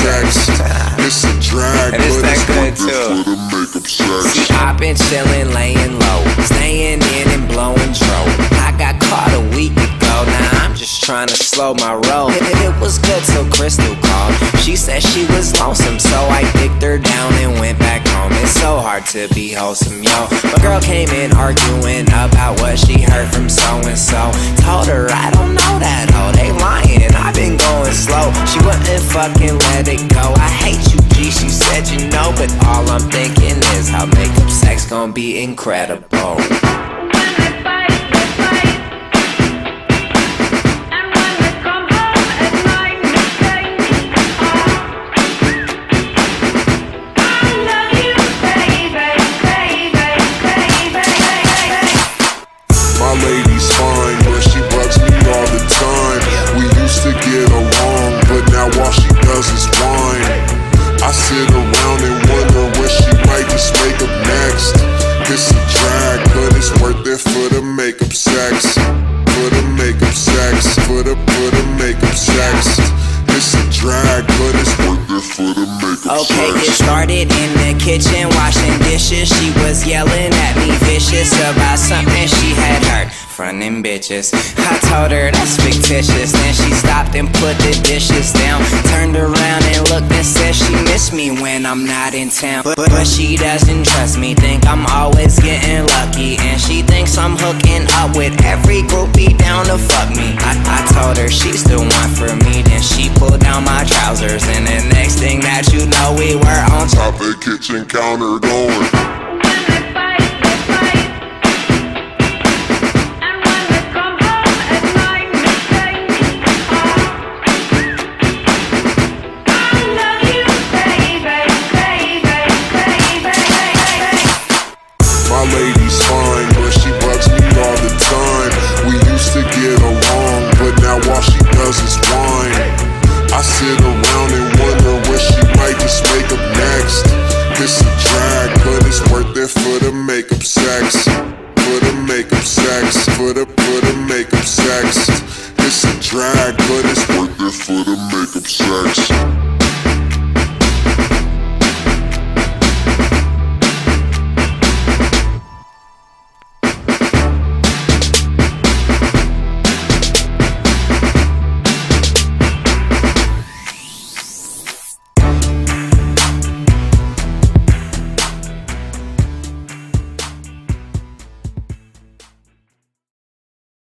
sex. It's a drag, and it's but that it's good worth it too. for the makeup sex. See, I've been chillin', laying low, staying in and blowing dro. I got caught a week ago, now I'm just trying to slow my roll. It was good till Crystal called. She said she was lonesome, so I dicked her down and went back home. It's so hard to be wholesome, yo. My girl came in arguing about what she heard from so-and-so. Told her I don't know that hoe, they lying, I've been going slow. She wouldn't fucking let it go. I hate you, G, she said you know, but all I'm thinking is how makeup sex gon' be incredible. My lady's fine, but she bugs me all the time. We used to get along, but now all she does is whine. I sit around and wonder where she might just make up next. It's a drag, but it's worth it for the makeup sex. For the makeup sex, for the makeup sex. It's a drag, but it's worth it for the makeup sex. Okay, it started in the kitchen, washing dishes. She was yelling at me vicious about something she had heard from them bitches. I told her that's fictitious. Then she stopped and put the dishes down, turned around and looked and said she missed me when I'm not in town. But she doesn't trust me, think I'm always getting lucky, and she thinks I'm hooking up with every groupie down to fuck me. I told her she's the one for me, then she pulled down my trousers, and the next thing that you know, we were on top of the kitchen counter going. My lady's fine, but she bugs me all the time. We used to get along, but now all she does is whine. I sit around and wonder where she might just make up next. It's a drag, but it's worth it for the makeup sex. For the makeup sex, for the makeup sex. It's a drag, but it's worth it for the makeup sex.